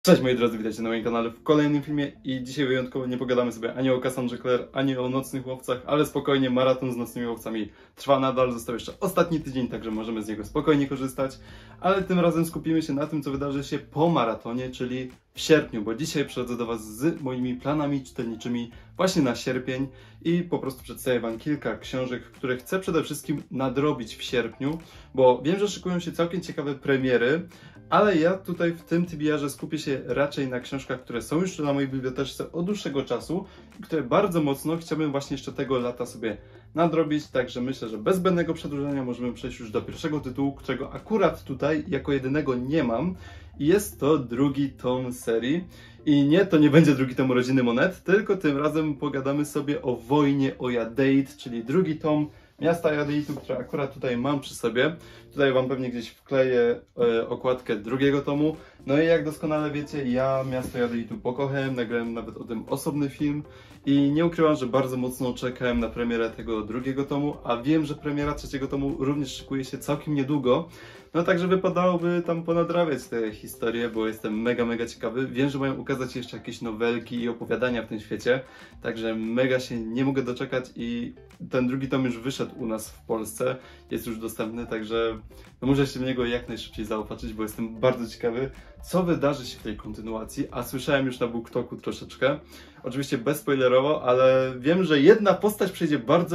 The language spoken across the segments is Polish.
Cześć moi drodzy, witajcie na moim kanale w kolejnym filmie i dzisiaj wyjątkowo nie pogadamy sobie ani o Cassandrze Clare, ani o Nocnych Łowcach, ale spokojnie, maraton z Nocnymi Łowcami trwa nadal, został jeszcze ostatni tydzień, także możemy z niego spokojnie korzystać, ale tym razem skupimy się na tym, co wydarzy się po maratonie, czyli w sierpniu, bo dzisiaj przychodzę do Was z moimi planami czytelniczymi właśnie na sierpień i po prostu przedstawię Wam kilka książek, które chcę przede wszystkim nadrobić w sierpniu, bo wiem, że szykują się całkiem ciekawe premiery, ale ja tutaj w tym TBR-ze skupię się raczej na książkach, które są już na mojej bibliotece od dłuższego czasu i które bardzo mocno chciałbym właśnie jeszcze tego lata sobie nadrobić, także myślę, że bez zbędnego przedłużania możemy przejść już do pierwszego tytułu, którego akurat tutaj jako jedynego nie mam. Jest to drugi tom serii i nie, to nie będzie drugi tom Rodziny Monet, tylko tym razem pogadamy sobie o Wojnie o Jadeit, czyli drugi tom Miasta Jadeitu, które akurat tutaj mam przy sobie. Tutaj Wam pewnie gdzieś wkleję okładkę drugiego tomu. No i jak doskonale wiecie, ja Miasto Jadeitu pokochałem, nagrałem nawet o tym osobny film i nie ukrywam, że bardzo mocno czekałem na premierę tego drugiego tomu, a wiem, że premiera trzeciego tomu również szykuje się całkiem niedługo. No także wypadałoby tam ponadrabiać te historie, bo jestem mega ciekawy. Wiem, że mają ukazać się jeszcze jakieś nowelki i opowiadania w tym świecie, także mega się nie mogę doczekać i ten drugi tom już wyszedł u nas w Polsce, jest już dostępny, także no muszę się w niego jak najszybciej zaopatrzyć, bo jestem bardzo ciekawy, co wydarzy się w tej kontynuacji, a słyszałem już na BookToku troszeczkę, oczywiście bezspoilerowo, ale wiem, że jedna postać przejdzie bardzo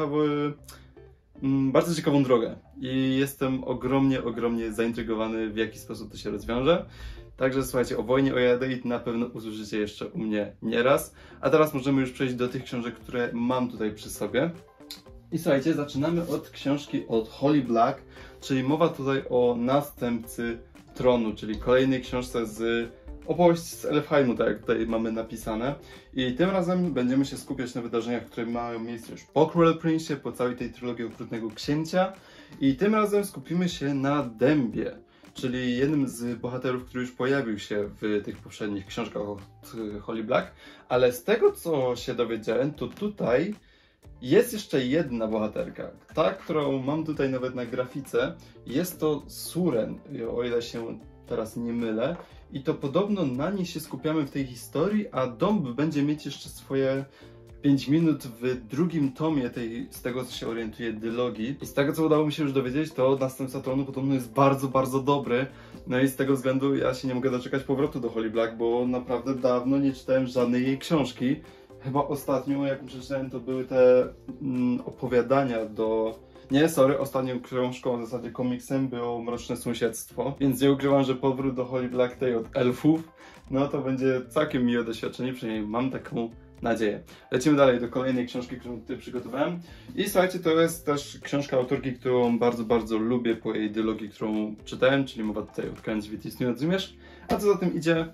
ciekawą drogę i jestem ogromnie zaintrygowany, w jaki sposób to się rozwiąże. Także słuchajcie, o Wojnie o Jadeit na pewno usłyszycie jeszcze u mnie nieraz. A teraz możemy już przejść do tych książek, które mam tutaj przy sobie. I słuchajcie, zaczynamy od książki od Holly Black, czyli mowa tutaj o Następcy Tronu, czyli kolejnej książce z opowieści z Elfheimu, tak jak tutaj mamy napisane. I tym razem będziemy się skupiać na wydarzeniach, które mają miejsce już po Cruel Prince'ie, po całej tej trylogii Okrutnego Księcia. I tym razem skupimy się na Dębie, czyli jednym z bohaterów, który już pojawił się w tych poprzednich książkach od Holly Black. Ale z tego, co się dowiedziałem, to tutaj jest jeszcze jedna bohaterka, ta, którą mam tutaj nawet na grafice. Jest to Suren, o ile się teraz nie mylę. I to podobno na niej się skupiamy w tej historii, a Dąb będzie mieć jeszcze swoje 5 minut w drugim tomie tej, z tego co się orientuje, dylogii. I z tego co udało mi się już dowiedzieć, to Następca Tronu podobno jest bardzo dobry. No i z tego względu ja się nie mogę doczekać powrotu do Holly Black, bo naprawdę dawno nie czytałem żadnej jej książki. Chyba ostatnią, jak przeczytałem, to były te opowiadania do... Nie, sorry, ostatnią książką, w zasadzie komiksem było Mroczne Sąsiedztwo, więc nie ukrywam, że powrót do Holly Black tej od elfów, no to będzie całkiem miłe doświadczenie, przynajmniej mam taką nadzieję. Lecimy dalej do kolejnej książki, którą tutaj przygotowałem. I słuchajcie, to jest też książka autorki, którą bardzo lubię po jej dylogii, którą czytałem, czyli mowa tutaj o Odkryjąc Świat Istniejąc Zmierzch. A co za tym idzie?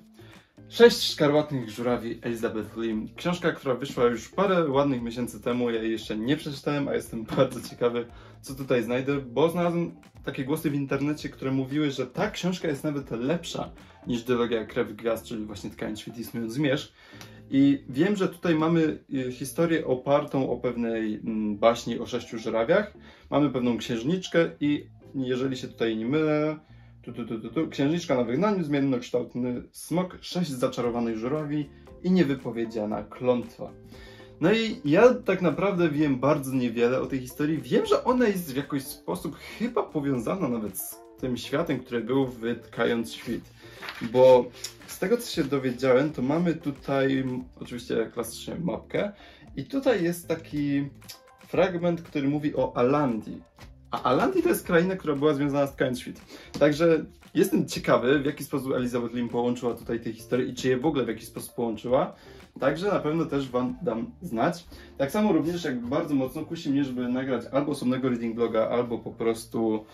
6 szkarłatnych żurawi Elizabeth Lim. Książka, która wyszła już parę ładnych miesięcy temu, ja jej jeszcze nie przeczytałem, a jestem bardzo ciekawy, co tutaj znajdę, bo znalazłem takie głosy w internecie, które mówiły, że ta książka jest nawet lepsza niż dylogia Krew i Gwiazd, czyli właśnie Odkryjąc Świat Istniejąc Zmierzch. I wiem, że tutaj mamy historię opartą o pewnej baśni o 6 żurawiach. Mamy pewną księżniczkę i jeżeli się tutaj nie mylę, księżniczka na wygnaniu, zmiennokształtny smok, 6 zaczarowanych żurawi i niewypowiedziana klątwa. No i ja tak naprawdę wiem bardzo niewiele o tej historii. Wiem, że ona jest w jakiś sposób chyba powiązana nawet z tym światem, który był w Tkając Świt. Bo z tego, co się dowiedziałem, to mamy tutaj oczywiście klasycznie mapkę i tutaj jest taki fragment, który mówi o Alandii. A Alandii to jest kraina, która była związana z Tkając Świt. Także jestem ciekawy, w jaki sposób Elizabeth Lim połączyła tutaj te historie i czy je w ogóle w jakiś sposób połączyła. Także na pewno też Wam dam znać. Tak samo również jak bardzo mocno kusi mnie, żeby nagrać albo osobnego reading vloga, albo po prostu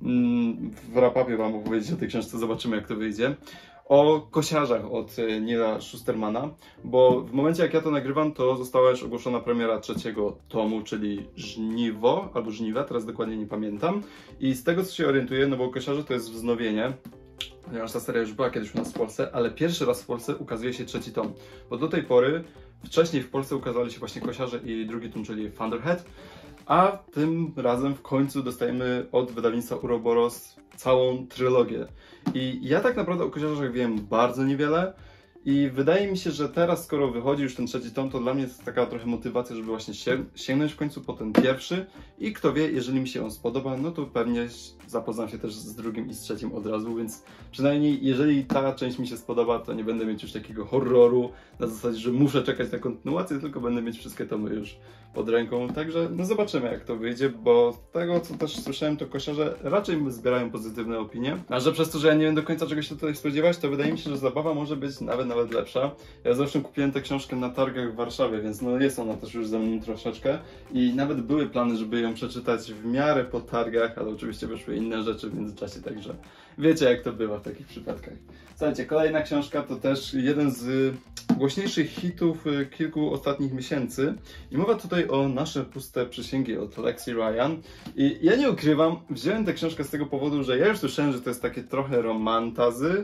w wrap-upie Wam opowiedzieć o tej książce, zobaczymy jak to wyjdzie. O Kosiarzach od Neila Shustermana, bo w momencie jak ja to nagrywam, to została już ogłoszona premiera trzeciego tomu, czyli Żniwo, albo Żniwa, teraz dokładnie nie pamiętam. I z tego co się orientuję, no bo Kosiarze to jest wznowienie, ponieważ ta seria już była kiedyś u nas w Polsce, ale pierwszy raz w Polsce ukazuje się trzeci tom, bo do tej pory, wcześniej w Polsce ukazali się właśnie Kosiarze i drugi tom, czyli Thunderhead. A tym razem w końcu dostajemy od wydawnictwa Uroboros całą trylogię. I ja tak naprawdę o Koziarzach wiem bardzo niewiele. I wydaje mi się, że teraz, skoro wychodzi już ten trzeci tom, to dla mnie jest taka trochę motywacja, żeby właśnie sięgnąć w końcu po ten pierwszy. I kto wie, jeżeli mi się on spodoba, no to pewnie zapoznam się też z drugim i z trzecim od razu, więc przynajmniej jeżeli ta część mi się spodoba, to nie będę mieć już takiego horroru na zasadzie, że muszę czekać na kontynuację, tylko będę mieć wszystkie tomy już pod ręką. Także no zobaczymy, jak to wyjdzie, bo z tego, co też słyszałem, to kosiarze raczej zbierają pozytywne opinie. A że przez to, że ja nie wiem do końca czego się tutaj spodziewać, to wydaje mi się, że zabawa może być nawet lepsza. Ja zresztą kupiłem tę książkę na targach w Warszawie, więc no jest ona też już ze mną troszeczkę i nawet były plany, żeby ją przeczytać w miarę po targach, ale oczywiście wyszły inne rzeczy w międzyczasie, także wiecie, jak to bywa w takich przypadkach. Słuchajcie, kolejna książka to też jeden z głośniejszych hitów kilku ostatnich miesięcy i mowa tutaj o Nasze puste przysięgi od Lexi Ryan. I ja nie ukrywam, wziąłem tę książkę z tego powodu, że ja już słyszałem, że to jest takie trochę romantazy,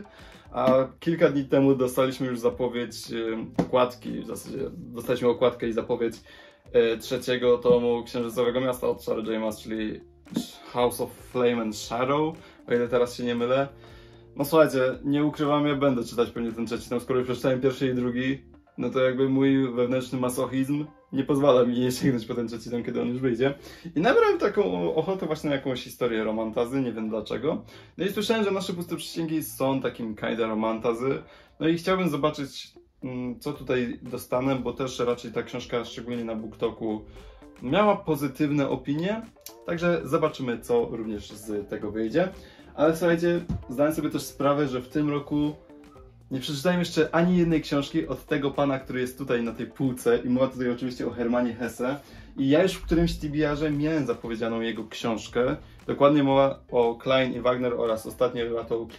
a kilka dni temu dostaliśmy już zapowiedź okładki, w zasadzie dostaliśmy okładkę i zapowiedź trzeciego tomu Księżycowego Miasta od Sarah J. Maas, czyli House of Flame and Shadow, o ile teraz się nie mylę. No słuchajcie, nie ukrywam, ja będę czytać pewnie ten trzeci tom, skoro już przeczytałem pierwszy i drugi, no to jakby mój wewnętrzny masochizm nie pozwala mi nie sięgnąć po ten trzeci tom, kiedy on już wyjdzie. I nabrałem taką ochotę właśnie na jakąś historię romantazy, nie wiem dlaczego. No i słyszałem, że Nasze puste przysięgi są takim kinda romantazy. No i chciałbym zobaczyć, co tutaj dostanę, bo też raczej ta książka, szczególnie na BookToku, miała pozytywne opinie. Także zobaczymy, co również z tego wyjdzie. Ale słuchajcie, zdałem sobie też sprawę, że w tym roku nie przeczytałem jeszcze ani jednej książki od tego pana, który jest tutaj na tej półce i mowa tutaj oczywiście o Hermanie Hesse. I ja już w którymś TBR-ze miałem zapowiedzianą jego książkę. Dokładnie mowa o Klein i Wagner oraz ostatnie lata o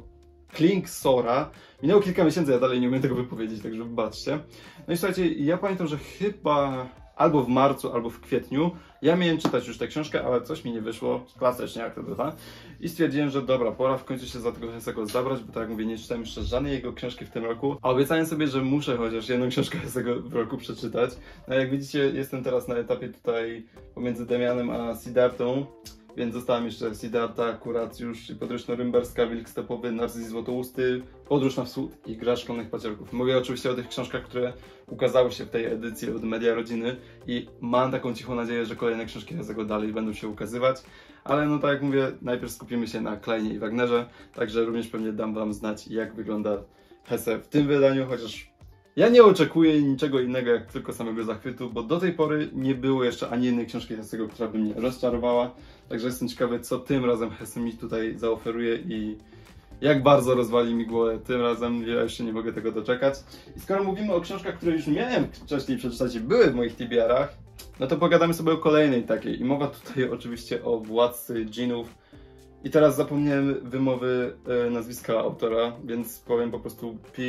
Klingsora. Minęło kilka miesięcy, ja dalej nie umiem tego wypowiedzieć, także wybaczcie. No i słuchajcie, ja pamiętam, że chyba albo w marcu, albo w kwietniu ja miałem czytać już tę książkę, ale coś mi nie wyszło, klasycznie jak to bywa. I stwierdziłem, że dobra, pora w końcu się za tego Hessego zabrać, bo tak jak mówię, nie czytałem jeszcze żadnej jego książki w tym roku. A obiecałem sobie, że muszę chociaż jedną książkę Hessego w roku przeczytać. No jak widzicie, jestem teraz na etapie tutaj pomiędzy Demianem a Siddhartą. Więc zostałem jeszcze Siddharta, Kuracjusz i Podróż norymberska, Wilk stepowy, Narcyz Złotousty, Podróż na wschód i Gra szkolnych paciorków. Mówię oczywiście o tych książkach, które ukazały się w tej edycji od Media Rodziny i mam taką cichą nadzieję, że kolejne książki Hessego dalej będą się ukazywać. Ale no tak jak mówię, najpierw skupimy się na Kleinie i Wagnerze, także również pewnie dam wam znać, jak wygląda Hesse w tym wydaniu, chociaż ja nie oczekuję niczego innego jak tylko samego zachwytu, bo do tej pory nie było jeszcze ani jednej książki Hessego, która by mnie rozczarowała. Także jestem ciekawy, co tym razem Hesse mi tutaj zaoferuje i jak bardzo rozwali mi głowę tym razem. Ja jeszcze nie mogę tego doczekać. I skoro mówimy o książkach, które już miałem wcześniej przeczytać i były w moich TBR-ach, no to pogadamy sobie o kolejnej takiej. I mowa tutaj oczywiście o Władcy Dżinów. I teraz zapomniałem wymowy nazwiska autora, więc powiem po prostu P.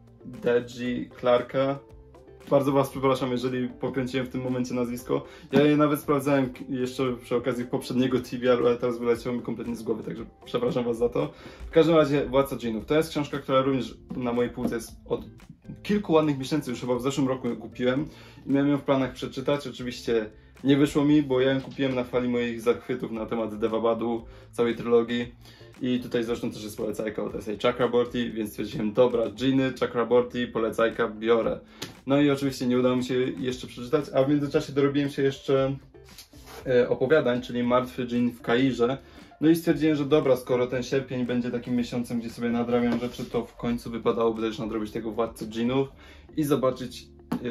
Deji Clarka. Bardzo was przepraszam, jeżeli pokręciłem w tym momencie nazwisko. Ja je nawet sprawdzałem jeszcze przy okazji poprzedniego TBR, ale teraz wyleciało mi kompletnie z głowy, także przepraszam was za to. W każdym razie Władca Dżinów. To jest książka, która również na mojej półce jest od kilku ładnych miesięcy, już chyba w zeszłym roku ją kupiłem i miałem ją w planach przeczytać. Oczywiście nie wyszło mi, bo ja ją kupiłem na fali moich zachwytów na temat Devabadu, całej trylogii. I tutaj zresztą też jest polecajka od S.A. Chakraborty, więc stwierdziłem, dobra, Dżiny, Chakraborty, polecajka, biorę. No i oczywiście nie udało mi się jeszcze przeczytać, a w międzyczasie dorobiłem się jeszcze opowiadań, czyli Martwy Dżin w Kairze. No i stwierdziłem, że dobra, skoro ten sierpień będzie takim miesiącem, gdzie sobie nadrabiam rzeczy, to w końcu wypadałoby też nadrobić tego Władcę Dżinów i zobaczyć,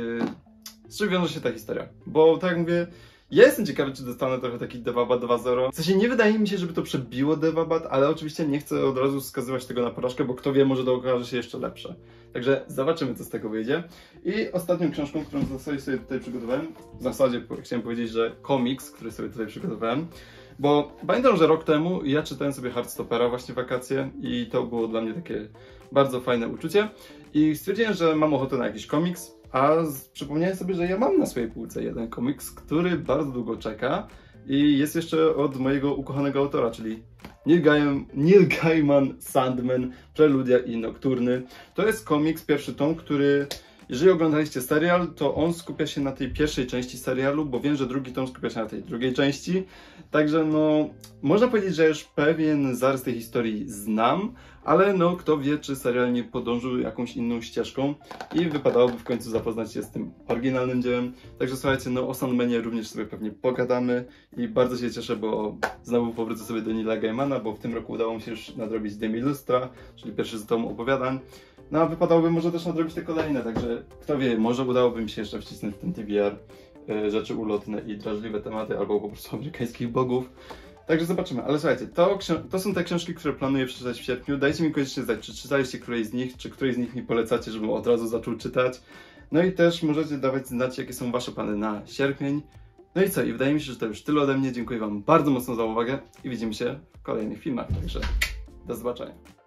z czym wiąże się ta historia. Bo tak jak mówię, ja jestem ciekawy, czy dostanę trochę taki Devabad 2.0. W sensie nie wydaje mi się, żeby to przebiło Devabad, ale oczywiście nie chcę od razu wskazywać tego na porażkę, bo kto wie, może to okaże się jeszcze lepsze. Także zobaczymy, co z tego wyjdzie. I ostatnią książką, którą w zasadzie sobie tutaj przygotowałem, w zasadzie chciałem powiedzieć, że komiks, który sobie tutaj przygotowałem, bo pamiętam, że rok temu ja czytałem sobie Heartstoppera właśnie w wakacje i to było dla mnie takie bardzo fajne uczucie. I stwierdziłem, że mam ochotę na jakiś komiks. A przypomniałem sobie, że ja mam na swojej półce jeden komiks, który bardzo długo czeka i jest jeszcze od mojego ukochanego autora, czyli Neil Gaiman, Sandman, Preludia i Nocturny. To jest komiks, pierwszy tom, który Jeżeli oglądaliście serial, to on skupia się na tej pierwszej części serialu, bo wiem, że drugi tom skupia się na tej drugiej części. Także no, można powiedzieć, że już pewien zarys tej historii znam, ale no, kto wie, czy serial nie podążył jakąś inną ścieżką i wypadałoby w końcu zapoznać się z tym oryginalnym dziełem. Także słuchajcie, no o Sandmanie również sobie pewnie pogadamy i bardzo się cieszę, bo znowu powrócę sobie do Neila Gaimana, bo w tym roku udało mi się już nadrobić Demi Lustra, czyli pierwszy z tomu opowiadań. No a wypadałoby może też nadrobić te kolejne, także kto wie, może udałoby mi się jeszcze wcisnąć w ten TBR rzeczy ulotne i drażliwe tematy, albo po prostu amerykańskich bogów. Także zobaczymy, ale słuchajcie, to są te książki, które planuję przeczytać w sierpniu. Dajcie mi koniecznie znać, czy czytaliście którejś z nich, czy którejś z nich mi polecacie, żebym od razu zaczął czytać. No i też możecie dawać znać, jakie są wasze plany na sierpień. No i co, i wydaje mi się, że to już tyle ode mnie. Dziękuję wam bardzo mocno za uwagę i widzimy się w kolejnych filmach, także do zobaczenia.